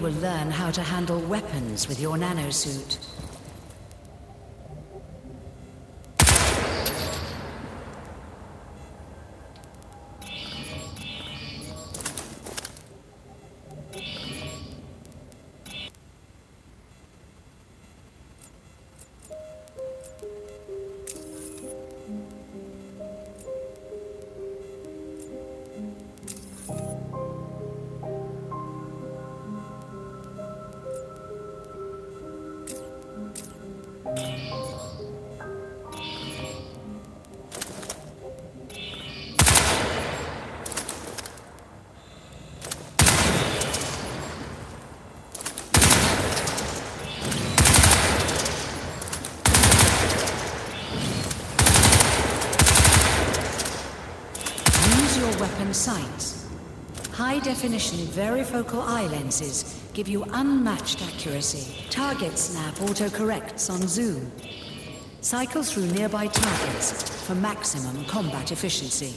will learn how to handle weapons with your nanosuit. Weapon sights. High-definition varifocal eye lenses give you unmatched accuracy. Target snap auto-corrects on zoom. Cycle through nearby targets for maximum combat efficiency.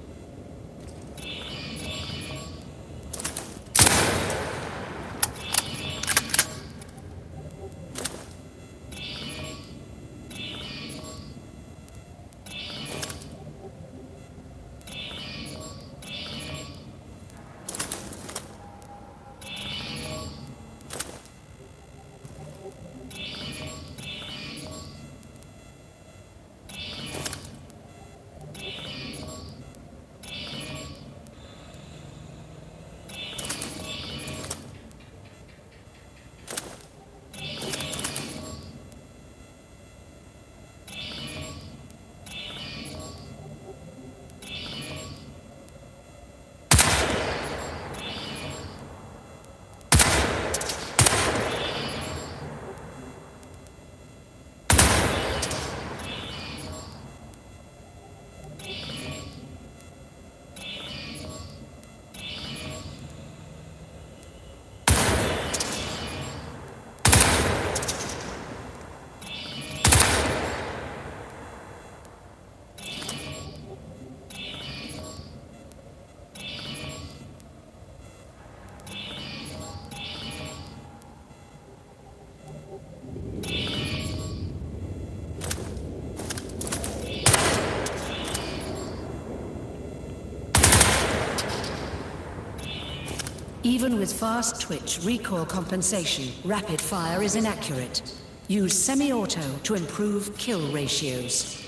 Even with fast twitch recoil compensation, rapid fire is inaccurate. Use semi-auto to improve kill ratios.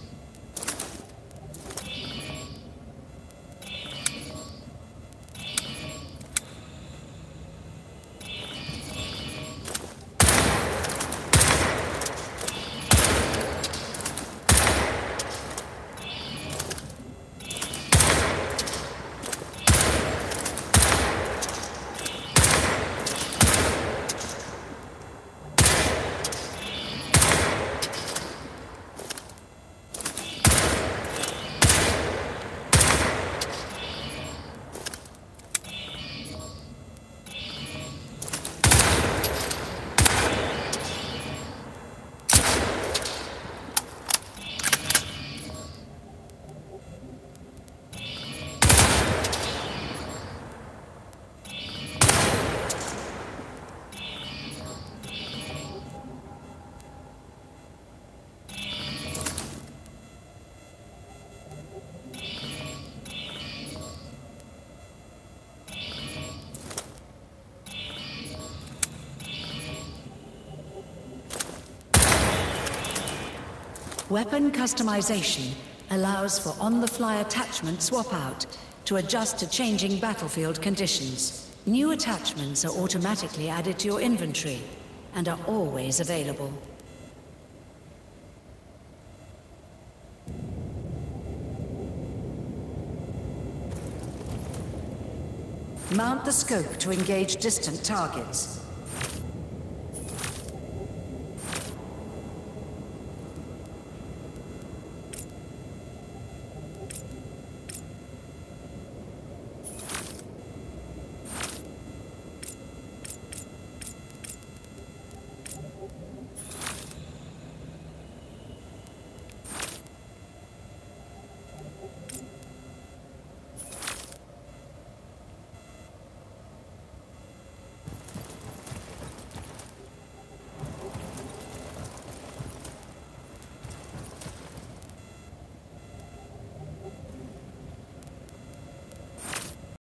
Weapon customization allows for on-the-fly attachment swap-out to adjust to changing battlefield conditions. New attachments are automatically added to your inventory and are always available. Mount the scope to engage distant targets.